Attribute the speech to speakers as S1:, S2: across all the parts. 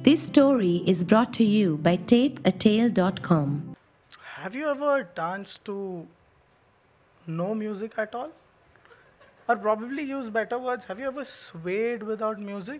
S1: This story is brought to you by tapeatale.com.
S2: Have you ever danced to no music at all? Or probably use better words, have you ever swayed without music?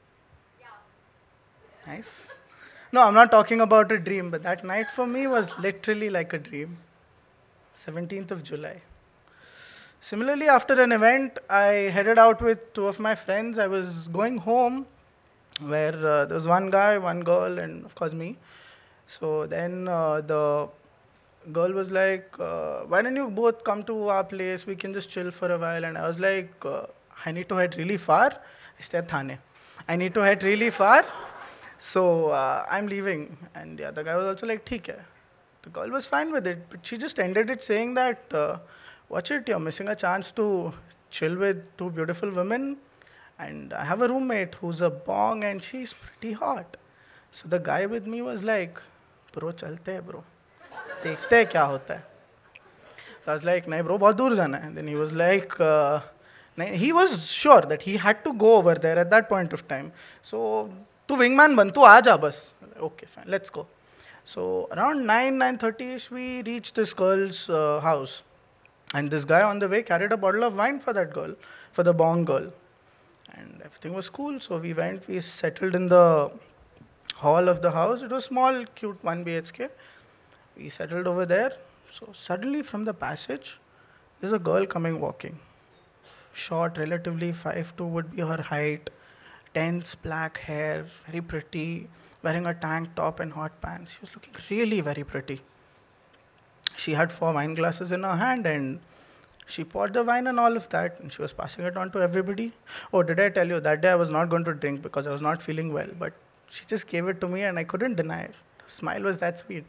S2: Nice. No, I'm not talking about a dream, but that night for me was literally like a dream. 17th of July. Similarly, after an event, I headed out with two of my friends. I was going home where there was one guy, one girl, and of course me. So then the girl was like, why don't you both come to our place? We can just chill for a while. And I was like, I need to head really far. I stay at Thane. I need to head really far. So I'm leaving. And the other guy was also like, theek hai. The girl was fine with it, but she just ended it saying that, watch it, you're missing a chance to chill with two beautiful women. And I have a roommate who's a bong and she's pretty hot. So the guy with me was like, bro, chalte hai, bro. देखते हैं क्या होता है. So I was like, नहीं bro, बहुत दूर जाना है. And then he was like, नहीं, he was sure that he had to go over there at that point of time. So तू wingman बन, तू आ जा बस. Okay, fine, let's go. So around 9:30ish, we reached this girl's house. And this guy on the way carried a bottle of wine for that girl, for the bong girl. And everything was cool. So we went, we settled in the hall of the house. It was small, cute 1 BHK. We settled over there. So suddenly from the passage, there's a girl coming walking. Short, relatively 5'2" would be her height. Dense black hair, very pretty, wearing a tank top and hot pants. She was looking really very pretty. She had 4 wine glasses in her hand and she poured the wine and all of that and she was passing it on to everybody. Oh, did I tell you, that day I was not going to drink because I was not feeling well, but she just gave it to me and I couldn't deny it. The smile was that sweet.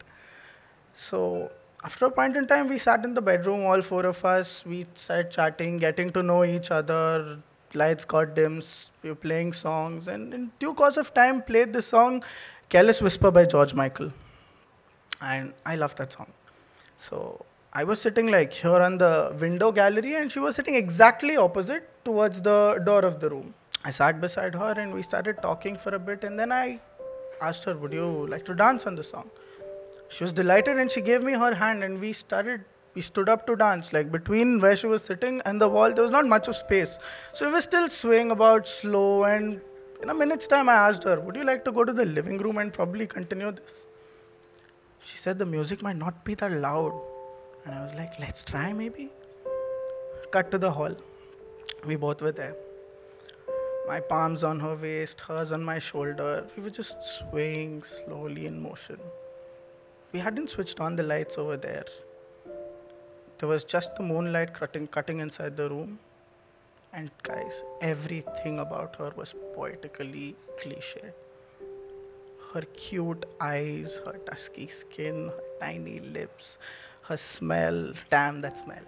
S2: So after a point in time, we sat in the bedroom, all 4 of us. We started chatting, getting to know each other. Lights got dim. We were playing songs, and in due course of time, played the song "Careless Whisper" by George Michael, and I love that song. So I was sitting like here on the window gallery, and she was sitting exactly opposite towards the door of the room. I sat beside her, and we started talking for a bit, and then I asked her, "Would you like to dance on the song?" She was delighted and she gave me her hand and we stood up to dance. Like between where she was sitting and the wall, there was not much of space. So we were still swaying about slow and in a minute's time I asked her, would you like to go to the living room and probably continue this? She said the music might not be that loud. And I was like, let's try maybe. Cut to the hall. We both were there. My palms on her waist, hers on my shoulder. We were just swaying slowly in motion. We hadn't switched on the lights over there. There was just the moonlight cutting inside the room. And guys, everything about her was poetically cliched. Her cute eyes, her dusky skin, her tiny lips, her smell, damn that smell.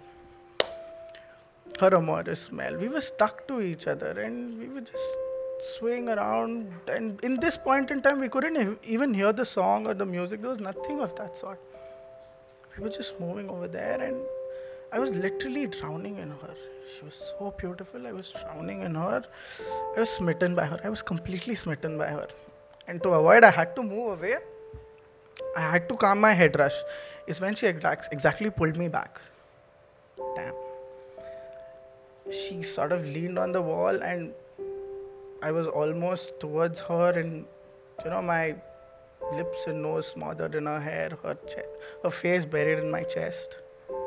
S2: Her amorous smell. We were stuck to each other and we were just swaying around. And in this point in time, we couldn't even hear the song or the music. There was nothing of that sort. We were just moving over there and I was literally drowning in her. She was so beautiful. I was drowning in her. I was smitten by her. I was completely smitten by her. And to avoid, I had to move away. I had to calm my head rush. Is when she exactly pulled me back. Damn. She sort of leaned on the wall and I was almost towards her and my lips and nose smothered in her hair, her face buried in my chest.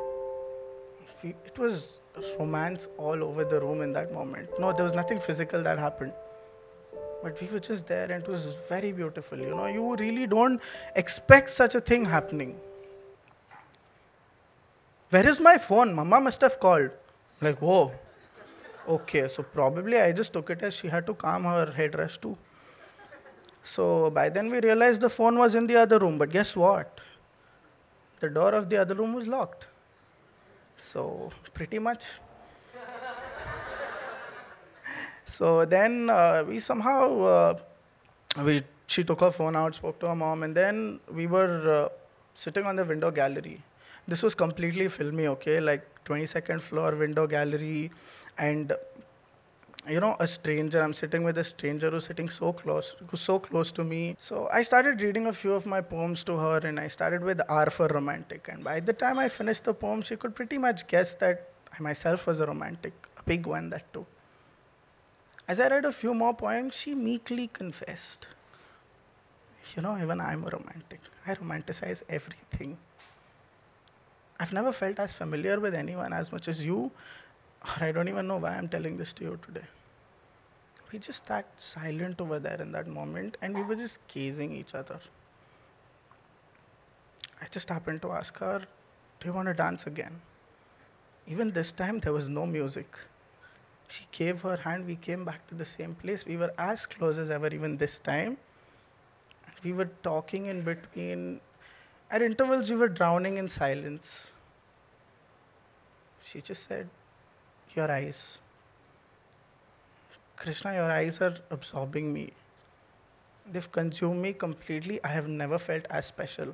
S2: It was romance all over the room in that moment. No, there was nothing physical that happened. But we were just there and it was very beautiful. You really don't expect such a thing happening. Where is my phone? Mama must have called. Like, whoa. Okay, so probably I just took it as she had to calm her head rush too. So by then we realized the phone was in the other room, but guess what? The door of the other room was locked. So pretty much. So then we somehow, she took her phone out, spoke to her mom, and then we were sitting on the window gallery. This was completely filmy, okay? Like 22nd floor window gallery, and a stranger. I'm sitting with a stranger who's so close to me. So I started reading a few of my poems to her, and I started with R for romantic. And by the time I finished the poem, she could pretty much guess that I myself was a romantic, a big one, that too. As I read a few more poems, she meekly confessed, even I'm a romantic. I romanticize everything. I've never felt as familiar with anyone as much as you, or I don't even know why I'm telling this to you today. We just sat silent over there in that moment, and we were just gazing each other. I just happened to ask her, "Do you want to dance again?" Even this time, there was no music. She gave her hand, we came back to the same place. We were as close as ever, even this time. We were talking in between. At intervals, we were drowning in silence. She just said, "Your eyes. Krishna, your eyes are absorbing me. They've consumed me completely. I have never felt as special."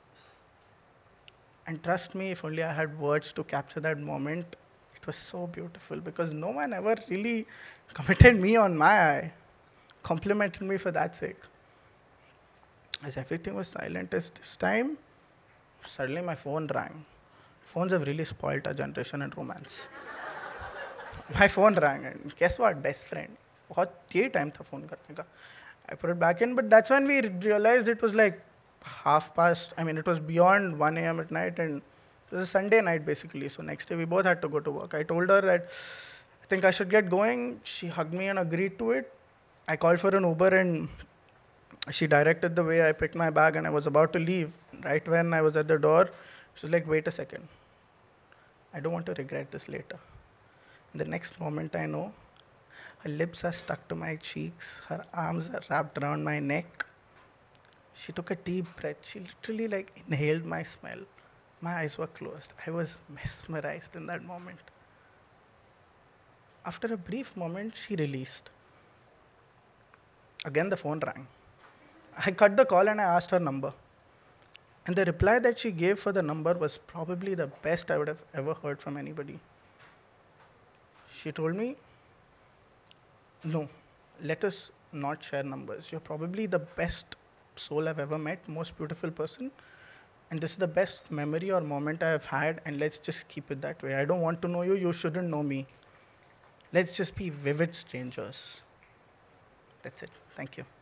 S2: And trust me, if only I had words to capture that moment, it was so beautiful because no one ever really committed me on my eye, complimented me for that sake. As everything was silent as this time, suddenly my phone rang. Phones have really spoiled our generation and romance. My phone rang, and guess what? Best friend. बहुत ये time था phone करने का. I put it back in, but that's when we realized it was like it was beyond 1 a.m. at night, and it was a Sunday night basically. So next day we both had to go to work. I told her that I think I should get going. She hugged me and agreed to it. I called for an Uber, and she directed the way. I picked my bag and I was about to leave. Right when I was at the door, she was like, "Wait a second. I don't want to regret this later." The next moment I know, her lips are stuck to my cheeks, her arms are wrapped around my neck. She took a deep breath. She literally inhaled my smell. My eyes were closed. I was mesmerized in that moment. After a brief moment, she released. Again, the phone rang. I cut the call and I asked her number. And the reply that she gave for the number was probably the best I would have ever heard from anybody. She told me, "No, let us not share numbers. You're probably the best soul I've ever met, most beautiful person. And this is the best memory or moment I have had, and let's just keep it that way. I don't want to know you, you shouldn't know me. Let's just be vivid strangers." That's it. Thank you.